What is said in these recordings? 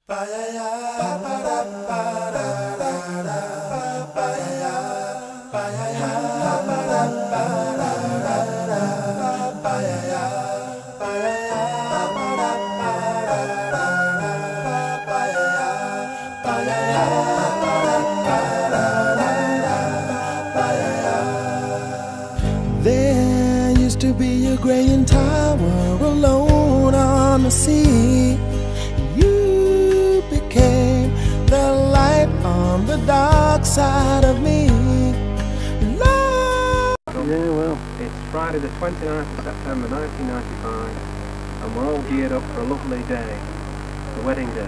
There used to be a graying tower alone on the sea. You became the light on the dark side of me. Love. Yeah, well, It's Friday the 29th of September 1995 and we're all geared up for a lovely day, the wedding day.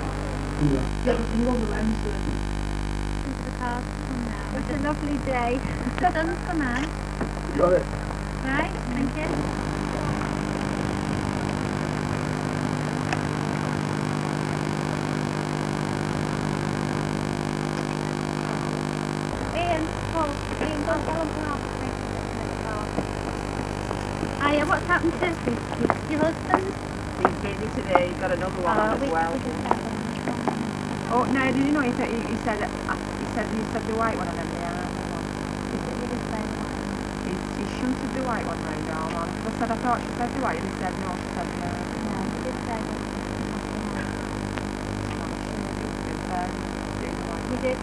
It's a lovely day. The sun's come out. got it. Right, thank you. Ian, go tell him now. Hiya, what's happened to your husband? He's busy today, he's got another one on as well. Oh no, did you know he said the white one and then the other one. He shunted the white one round all on. Because I thought she said the white and he said no, she said the other. No, he did say He did.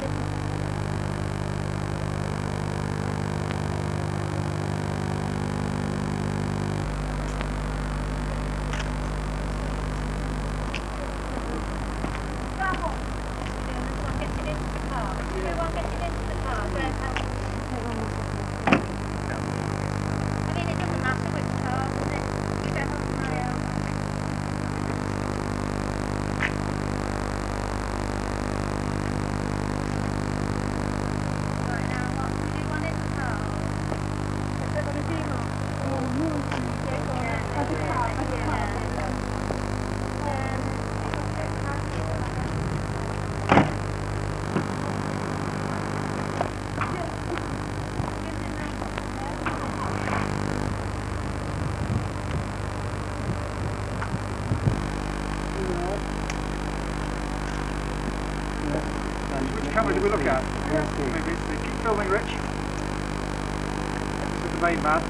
Which camera do we look at? Maybe it's the keep filming, Rich. This is the main man.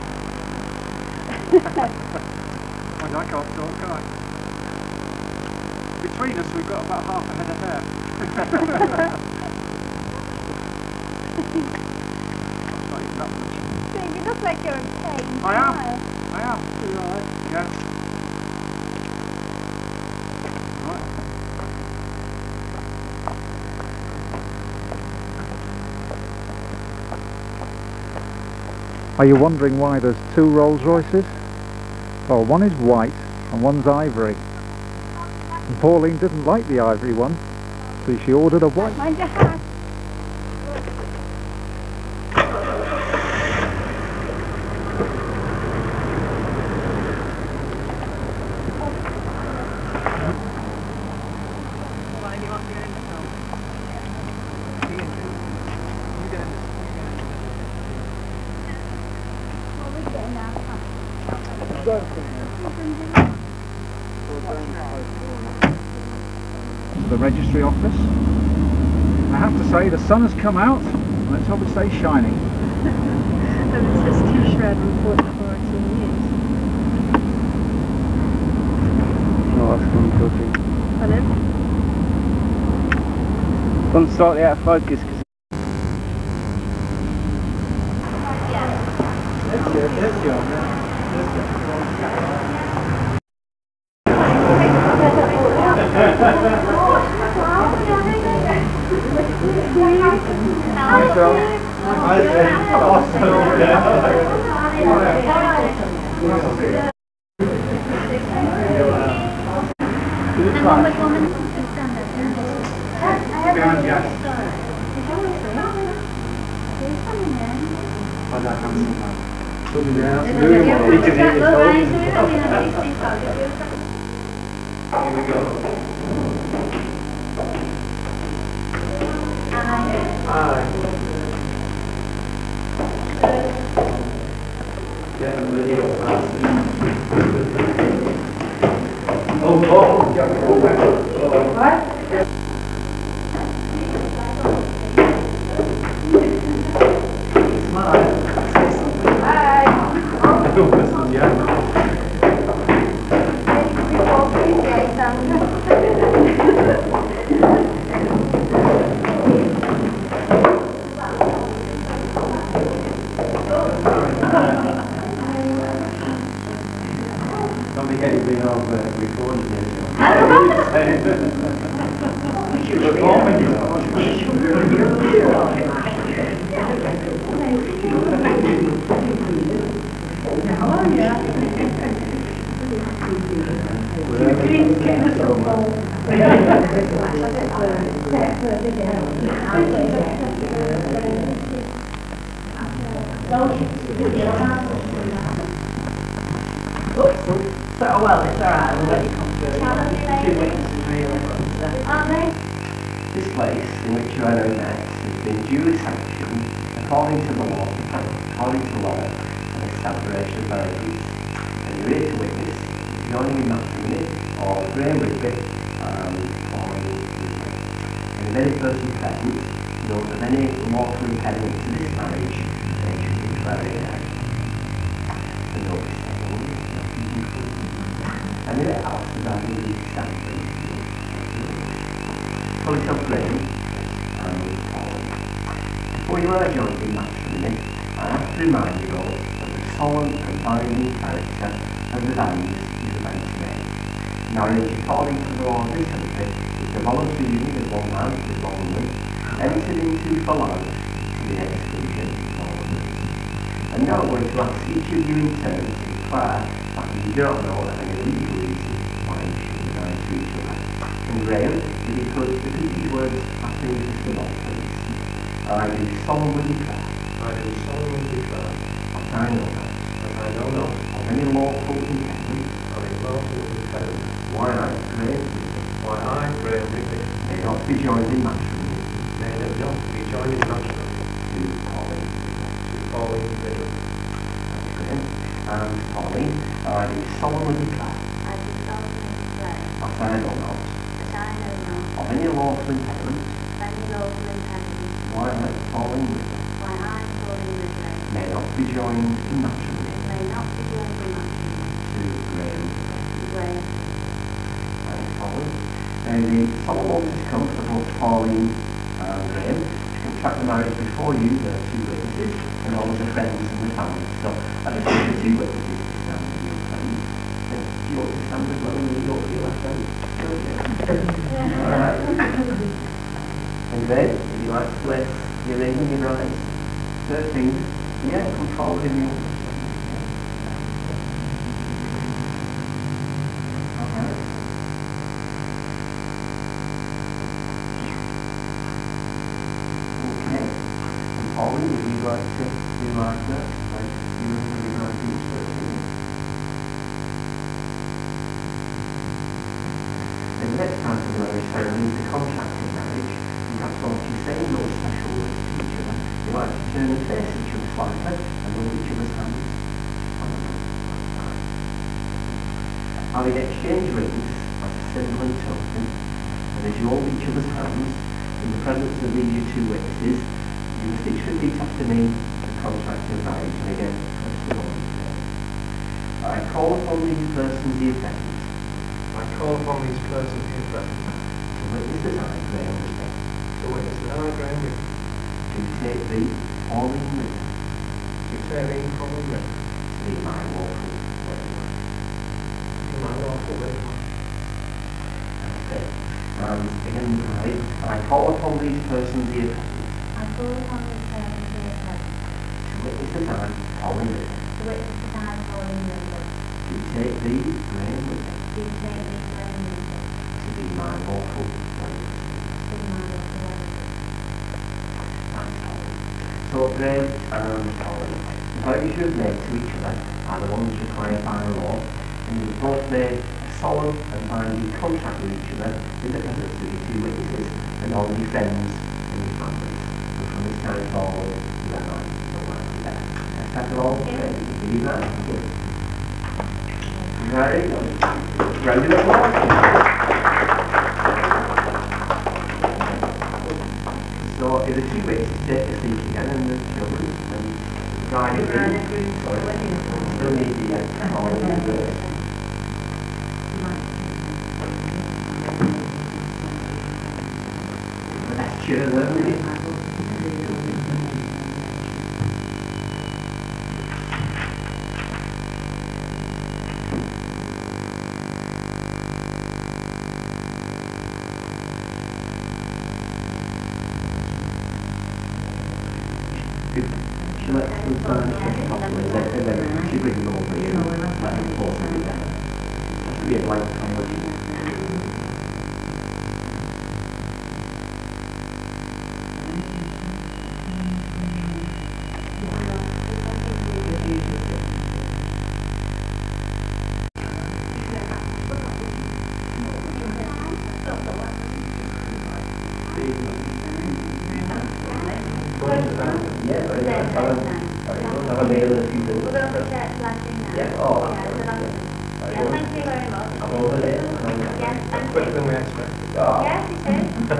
Mind, I can't talk, can I? Between us we've got about half a head of hair. Not even that much. Steve, you look like you're in pain. I am. Right. Yes. Right. Are you wondering why there's two Rolls Royces? Well, one is white and one's ivory. And Pauline didn't like the ivory one, so she ordered a white. Mind your hat. The registry office. I have to say the sun has come out, and let's hope it stays shining. And it says T-shred report for 14 years. Oh, that's gone cooking. Pardon? Gone slightly out of focus because Oh, Listen, yeah. Don't forget you've been over recording this. So, well, it's alright, we'll let you come through. 2 witnesses really. This place in which you are now met has been duly sanctioned according to the law, and established of marriages. And you're here to witness joining in matrimony or Graham Rigby and Pauline Rigby. And if any person present knows of any lawful impediment to this marriage, they should declare it out. And notice anyone, nothing included. And if it asks about the stand please. Call yourself Graham and Pauline. Before you are joined in matrimony, I have to remind you all of the solemn and binding character of the vows you are about to make. Marriage, according to the law of this country, is the voluntary union of one man with one woman, entered into for life to the exclusion of all others. And now I'm going to ask each of you in turn to declare that you do not know of any legal reason why you should be married to each other. And Graham, if you could repeat these words after me just a moment, please. I do solemnly declare. I do solemnly declare. That I know not. That I know not. Of any lawful impediment. Of any lawful impediment. Why I, Graham Rigby. Why I, Graham Rigby. May not be joined in matrimony. May not be joined in matrimony. To Pauline Rigby. To Pauline Rigby. That's Graham. And Pauline, I do solemnly declare. I do solemnly declare That I know not. that I know not Of any lawful impediment. any lawful impediment Why I, Pauline Rigby. why I, Pauline Rigby, May not be joined in matrimony. may not be joined in matrimony To Graham Rigby. to Graham. Thanks, Pauline. Now the solemn moment has come for both Pauline and Graham to contract the marriage before you, the two witnesses, and all of the friends and the family. So I just want the two witnesses to stand in your place. And do you want to stand as well when you go to your left hand? Alright. And Graham, would you like to place your ring on your right? 13. Yeah, come forward in your Pauline, would you like to do like that? Like you would like to each person? And the next time the marriage ceremony is a contracted marriage, you have to obviously say no special words to each other. You like to turn and face each other slightly and hold each other's hands. Having exchanged rings as a symbol and token, and as you hold each other's hands in the presence of these two witnesses, you must each repeat after me the contract of marriage, and again, press the button. I call upon these persons here present. I call upon these persons here present. To witness that I, Graham Rigby. To witness that I, Graham Rigby. To take thee, Pauline Rigby. To take thee, Pauline Rigby. To be my lawful wife. To be my lawful wife. That's it. And again, I call upon these persons here present. I call upon these persons here present To witness that I, Pauline Rigby. to witness that I, Pauline Rigby, To take thee, Graham Rigby. do take me, Graham Rigby, To be my lawful wife. to be my lawful wife. That's Pauline. So Graham and Pauline, the vows you have made to each other are the ones required by the law, and you have both made a solemn and binding contract with each other in the presence of your two witnesses and all your friends and your families. And from this time forward, you are not there. That's all. Great. You do that. Very good. Round of applause. So if the two witnesses take a seat again and the children and the bride and groom, sorry. still need the Pauline verse. But that's true, isn't it? She lets them burn stuff properly, and then she brings them over here and let them pour them in there. It has to be a blank canvas. Yeah, very nice. Have a meal and a few things. We'll go for church flashing now. Yeah, oh, Thank you very much. I'm over there. Yes, thank you. Quicker than we expected. Oh. Yes, it is.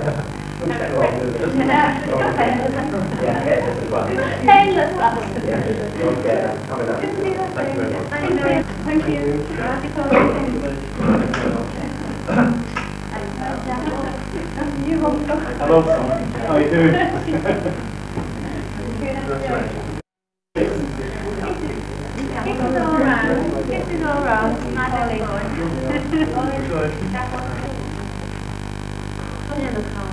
Yeah, this as well. Painless last. Yeah, okay, coming up. Good to see you. Thank you very much. Thank you. Hello, son. How are you doing? Kisses all round. Kisses all round. My belly going. Put it in the car.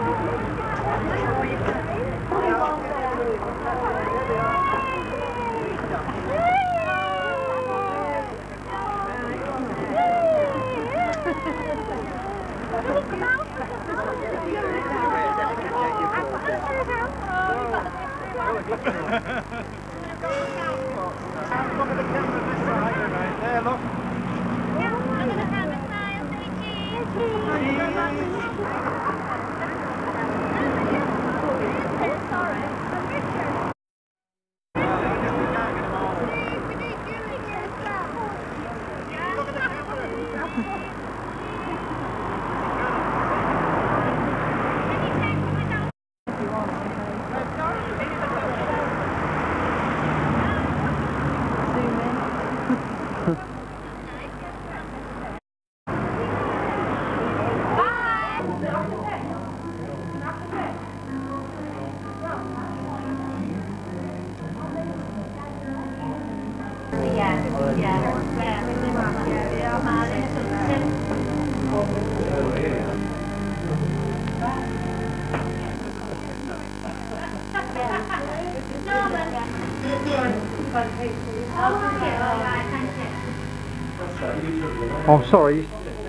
Oh, sorry.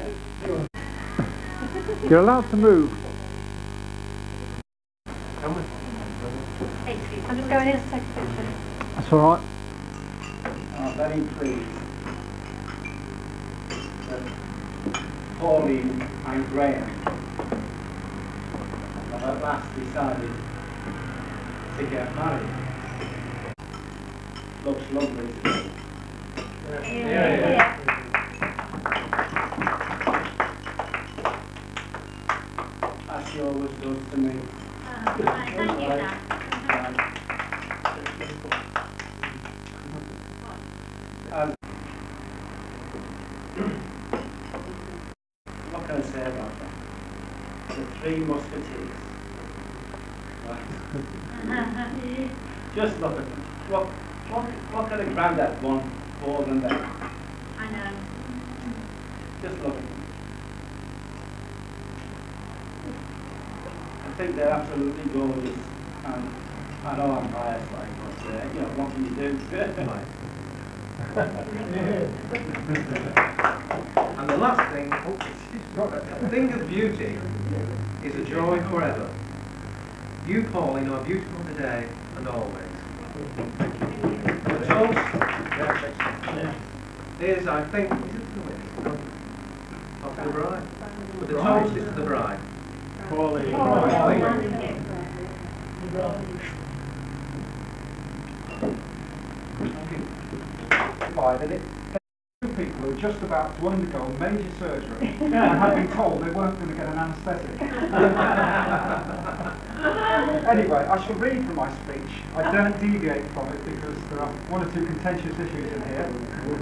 You're allowed to move. I'm just going in to take a picture. That's all right. I'm very pleased that Pauline and Graham have at last decided to get married. Looks lovely today. Yeah. As she always does to me. Thank you, Dad. And what can I say about that? The Three Musketeers. Right. Just look at them. What could a granddad want more than that? I know. Just look at them. I think they're absolutely gorgeous, and I know I'm biased, like, but you know, what can you do? And the last thing, a thing of beauty is a joy forever. You, Pauline, are beautiful today and always. The toast is, I think, is it to the witness? Not to the bride. But the toast is to the bride. Pauline. That it two people who were just about to undergo major surgery and had been told they weren't going to get an anaesthetic. Anyway, I shall read from my speech. I don't deviate from it because there are one or two contentious issues in here.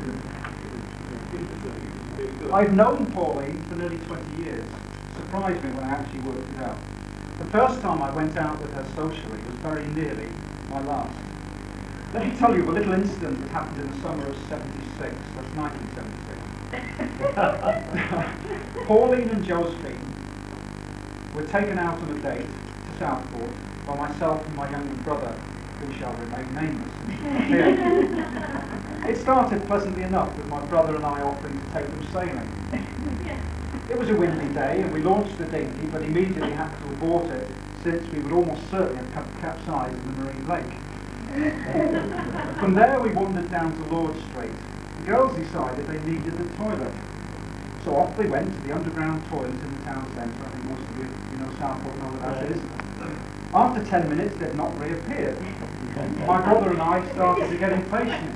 I've known Pauline for nearly 20 years. Surprised me when I actually worked it out. The first time I went out with her socially was very nearly my last. Let me tell you of a little incident that happened in the summer of '76. That's 1976. Pauline and Josephine were taken out on a date to Southport by myself and my younger brother, who shall remain nameless. It started pleasantly enough with my brother and I offering to take them sailing. It was a windy day and we launched the dinghy, but immediately had to abort it since we would almost certainly have capsized in the marine lake. From there we wandered down to Lord Street. The girls decided they needed the toilet. So off they went to the underground toilet in the town centre. I think most of you know Southport know what that is. After 10 minutes they'd not reappeared. My brother and I started to get impatient.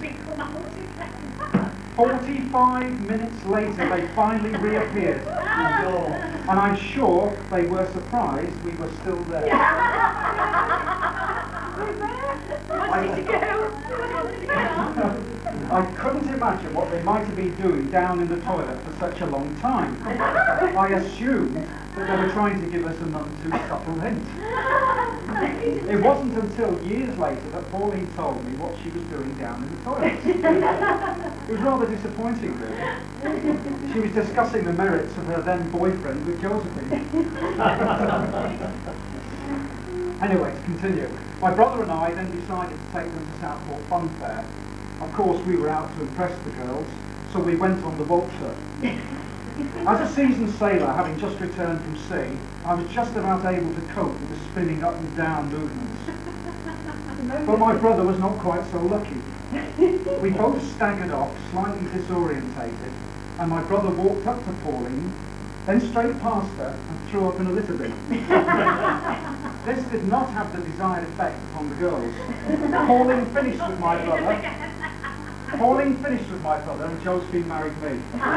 45 minutes later they finally reappeared. And I'm sure they were surprised we were still there. I couldn't imagine what they might have been doing down in the toilet for such a long time. I assumed that they were trying to give us a none too subtle hint. It wasn't until years later that Pauline told me what she was doing down in the toilets. It was rather disappointing, really. She was discussing the merits of her then boyfriend with Josephine. Anyway, to continue. My brother and I then decided to take them to Southport Fun Fair. Of course, we were out to impress the girls, so we went on the vulture. As a seasoned sailor, having just returned from sea, I was just about able to cope with the spinning up and down movements. But my brother was not quite so lucky. We both staggered off, slightly disorientated, and my brother walked up to Pauline, then straight past her and threw up in a litter bin. This did not have the desired effect upon the girls. Pauline finished with my brother and Josephine married me.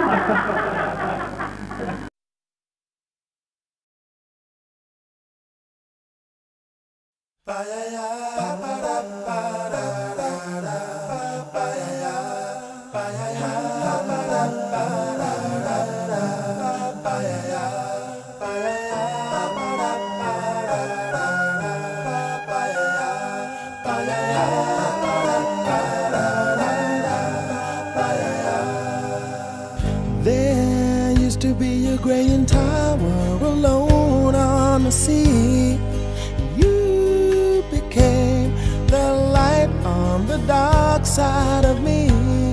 There used to be a graying tower alone on the sea. You became the light on the dark side of me.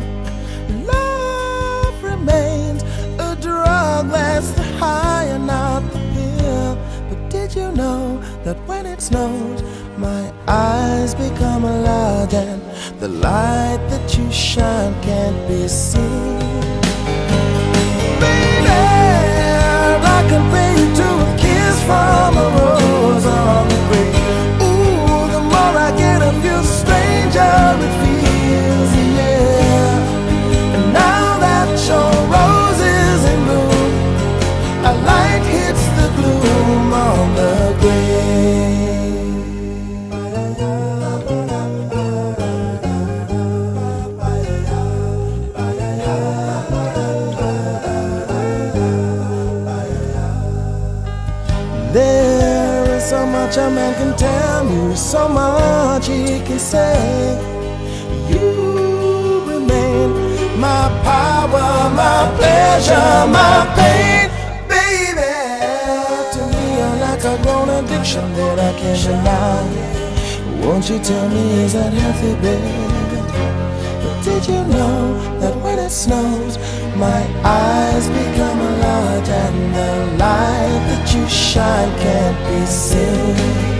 Love remains a drug that's the high and not the pill. But did you know that when it snows, my eyes become large and the light that you shine can't be seen? I compare you to a kiss from a rose on the grave. Ooh, the more I get of you, the stranger it feels, yeah. And now that your rose is in bloom, a light hits the gloom on the grave. There is so much a man can tell you, so much he can say. You remain my power, my pleasure, my pain, baby. To me you're like a grown addiction that I can't deny. Won't you tell me, is that healthy, baby? But did you know that when it snows, my eyes become large and the light that you shine can't be seen?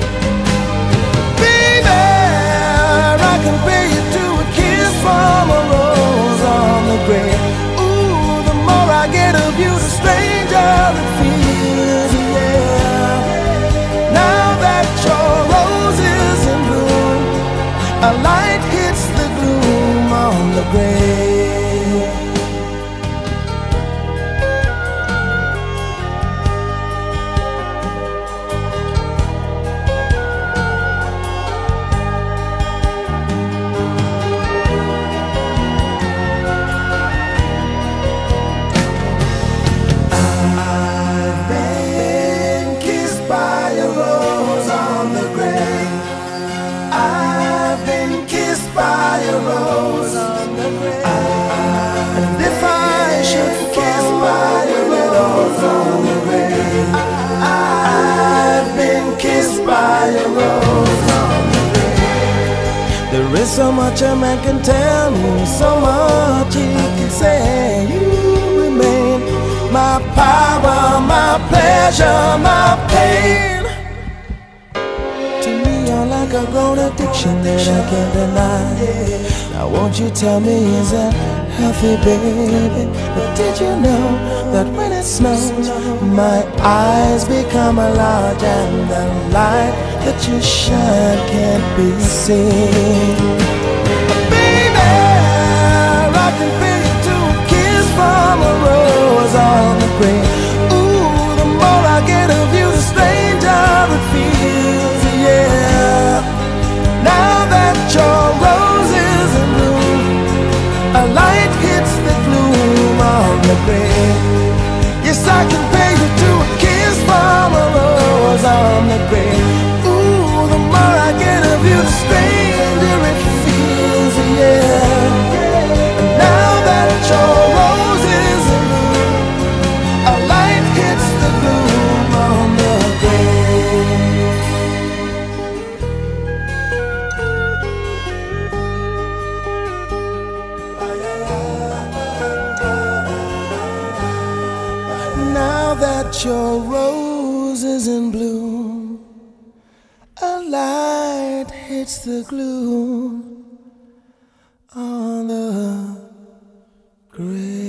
Baby, I compare you to a kiss from a rose on the grave. Ooh, the more I get of you, the stranger it feels, yeah. Now that your rose is in bloom, a light hits the gloom on the grave. There is so much a man can tell you, so much he can say. You remain my power, my pleasure, my pain. To me you're like a grown addiction that I can't deny. Now won't you tell me, is that healthy, baby? But did you know that when it snows, my eyes become large and the light that you shine can't be seen? Baby, I compare you to a kiss from a rose on the grave. Ooh, the more I get of you, the stranger it feels, yeah. Now that your rose is in bloom, a light hits the gloom on the grave. Yes, I compare you to a kiss from a rose on the grave. Ooh, the put your roses in bloom. A light hits the gloom on the grave.